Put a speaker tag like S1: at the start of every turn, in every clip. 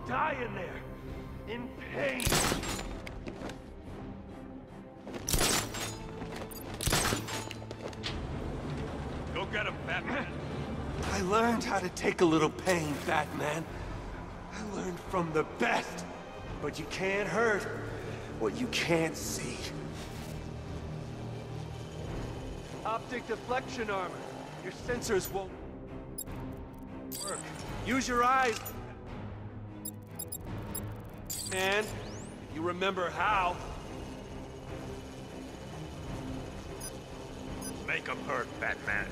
S1: die in there, in pain. Go get him, Batman. I learned how to take a little pain, Batman. I learned from the best. But you can't hurt what you can't see. Optic deflection armor. Your sensors won't work. Use your eyes. Man, if you remember how. Make them hurt, Batman.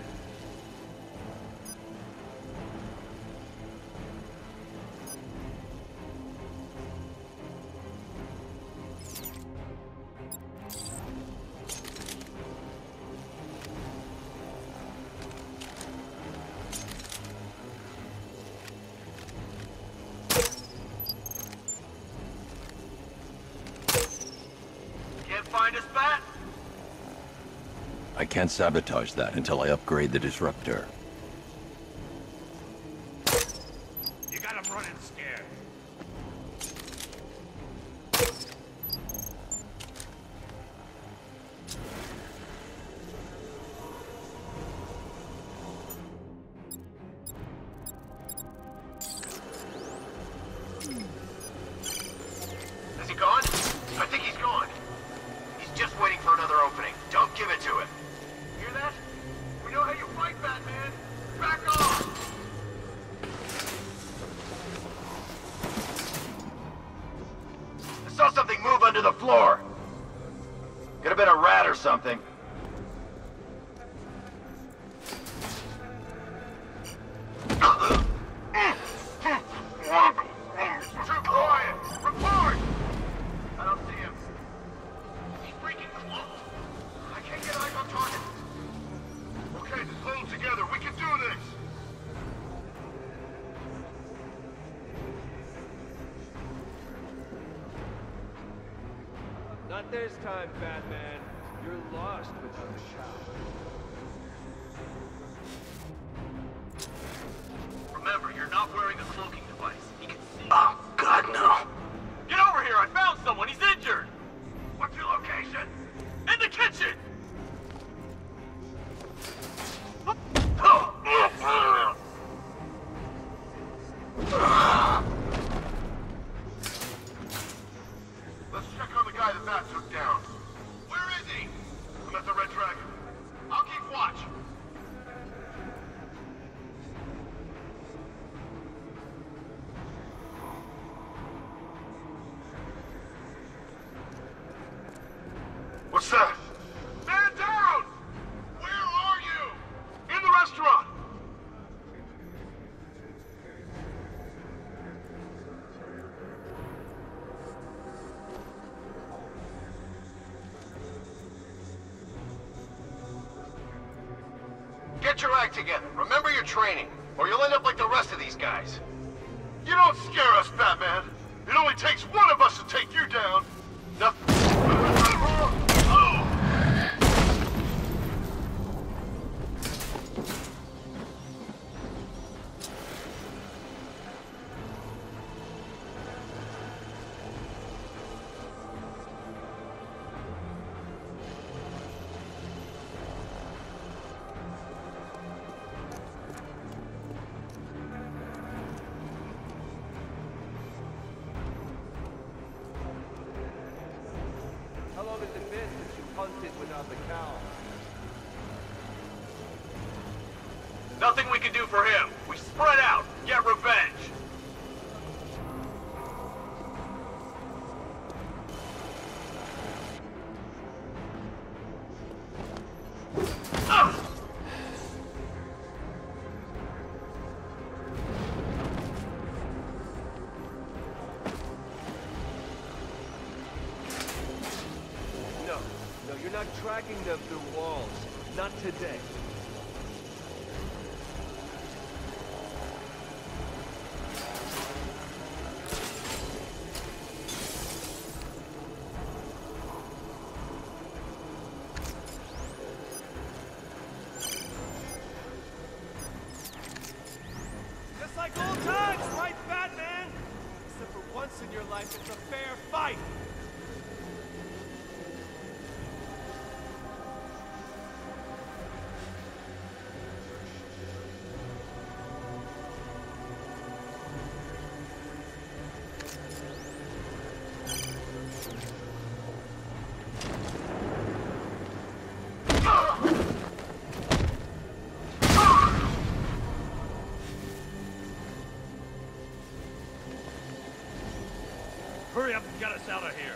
S1: Find us, Bat?
S2: I can't sabotage that until I upgrade the disruptor.
S1: You got him running scared.
S3: Is he gone? I think he's gone. Just waiting for another opening. Don't give it to him. Hear that? We know how you fight, Batman. Back off! I saw something move under the floor. Could have been a rat or something. Too quiet! Report! I don't see him. I can't get eyes on target. Okay, just hold together. We can do this.
S1: Not this time, Batman. You're lost without a shower.
S3: Remember, you're not wearing a cloaking device. He can see.
S4: Oh, God, no.
S3: Get over here! I found someone! He's injured! What's your location? In the kitchen! Let's check on the guy the bat took down. Where is he? I'm at the Red Dragon. I'll keep watch. What's that? Man down! Where are you? In the restaurant! Get your act together. Remember your training, or you'll end up like the rest of these guys. You don't scare us, Batman. It only takes one of us to take you down.
S1: How long has it been since you hunted without the cow?
S3: Nothing we can do for him. We spread out, get revenge.
S1: No, you're not tracking them through walls. Not today. Just like old times, right, Batman? in your life, it's a fair fight!
S4: Hurry up and get us out of here.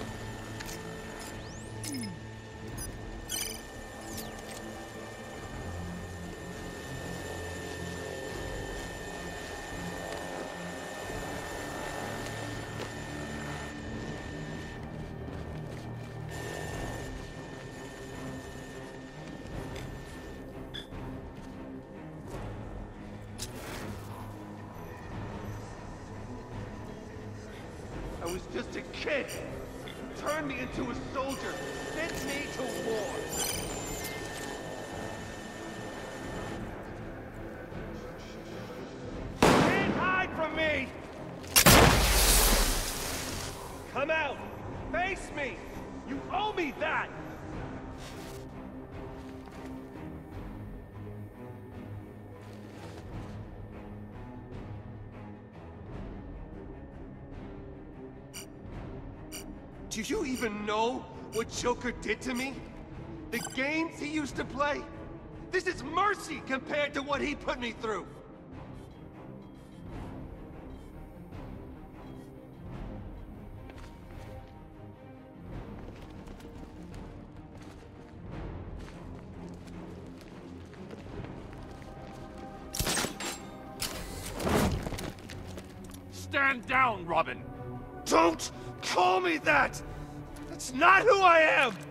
S1: I was just a kid. Turned me into a soldier. Sent me to war. Can't hide from me! Come out! Face me! You owe me that! Do you even know what Joker did to me? The games he used to play? This is mercy compared to what he put me through!
S4: Stand down, Robin!
S1: Don't call me that! That's not who I am!